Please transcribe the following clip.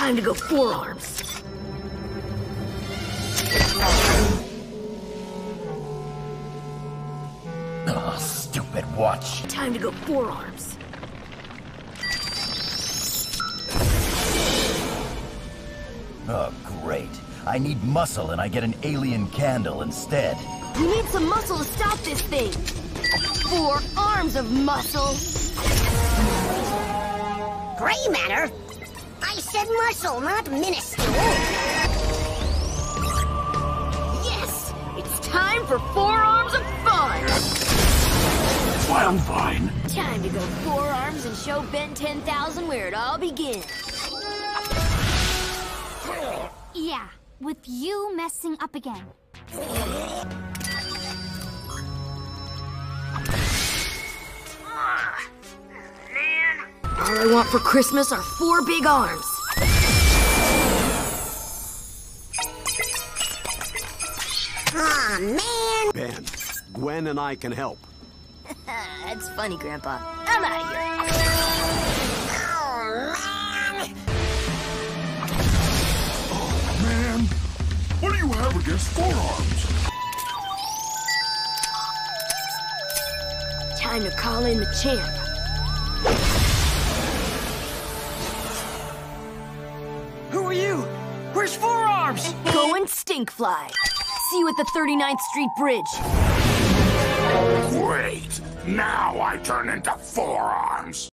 Time to go forearms. Oh, stupid watch. Time to go forearms. Oh, great. I need muscle and I get an alien candle instead. We need some muscle to stop this thing. 4 arms of muscle. Gray matter? I said muscle, not minuscule. Yes! It's time for 4 arms of fun! I'm fine. Time to go 4 arms and show Ben 10,000 where it all begins. Yeah, with you messing up again. All I want for Christmas are 4 big arms. Aw, man! Ben, Gwen and I can help. That's funny, Grandpa. I'm out of here. Oh, man! Man, what do you have against forearms? Time to call in the champ. Who are you? Where's forearms? Go and Stinkfly. See you at the 39th Street Bridge. Great! Now I turn into forearms.